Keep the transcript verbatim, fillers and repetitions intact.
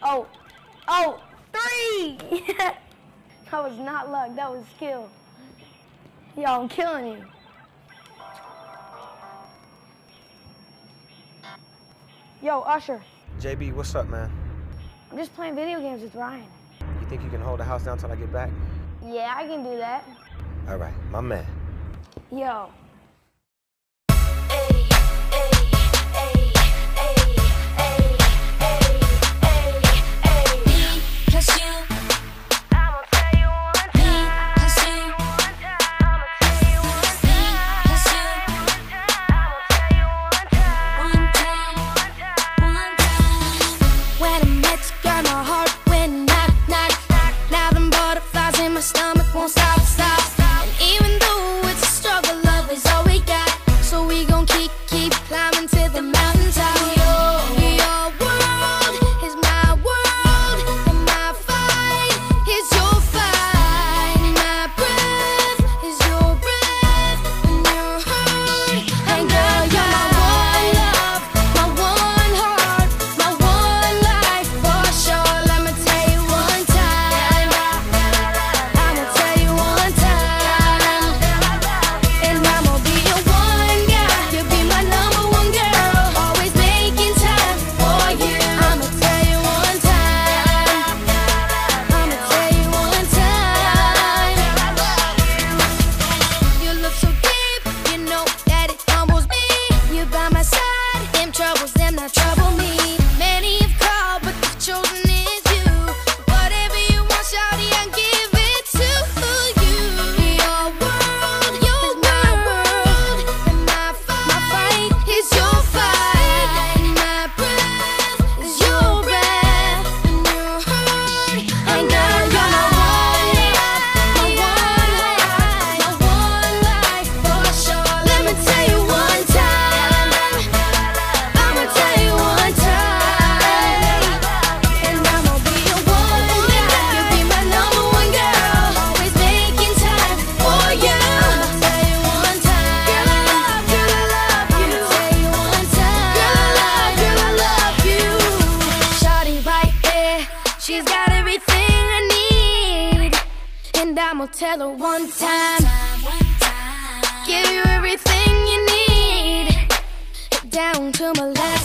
Oh, oh, three! That was not luck, that was skill. Yo, I'm killing you. Yo, Usher. J B, what's up, man? I'm just playing video games with Ryan. You think you can hold the house down till I get back? Yeah, I can do that. All right, my man. Yo. She's got everything I need, and I'ma tell her one time, give you everything you need, down to my last.